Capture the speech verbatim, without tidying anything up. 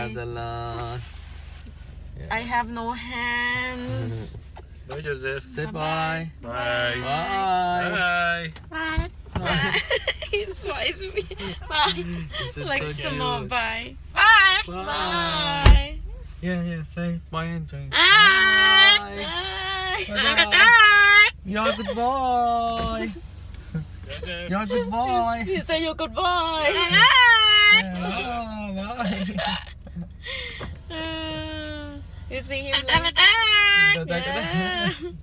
Madeline. Yeah. I have no hands. Bye, Joseph. Say bye. Bye. Bye. Bye. Bye. Bye. He smiles me. Bye. Like so small cute. bye. Bye. Bye. Bye. Yeah, yeah. Say bye and drink. Bye. Bye. Bye. You're a good boy. You're a good boy. He said you're good boy. Yeah, bye. Uh, you see him like, Bye. yeah.